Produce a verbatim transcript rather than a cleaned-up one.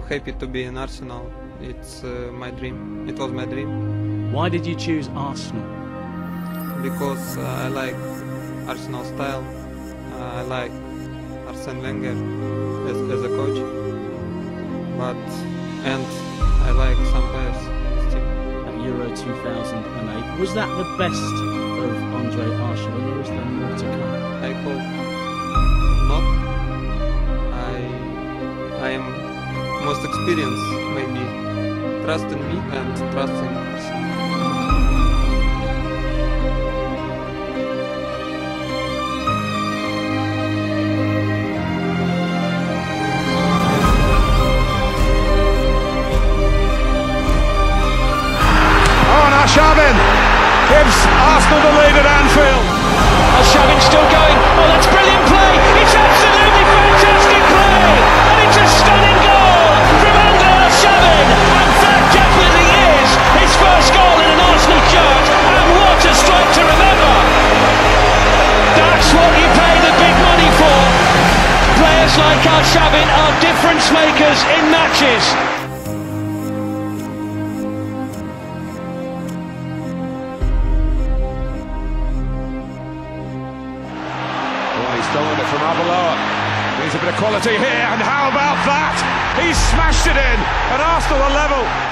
happy to be in Arsenal. It's uh, my dream. It was my dream. Why did you choose Arsenal? Because uh, I like Arsenal style. Uh, I like Arsene Wenger as, as a coach. But and I like some players still. At Euro two thousand eight, was that the best of Andrey Arshavin, or is there more to come? I hope not. I I am most experienced. Maybe trust in me and trust in Arsenal. Arshavin gives Arsenal the lead at Anfield. Arshavin still going. Oh, that's brilliant play. It's absolutely fantastic play. And it's a stunning goal from Andrey Arshavin. And that definitely is his first goal in an Arsenal shirt. And what a strike to remember. That's what you pay the big money for. Players like Arshavin are difference makers in matches. He's stolen it from Arbeloa. Needs a bit of quality here, and how about that? He's smashed it in, and Arsenal are level.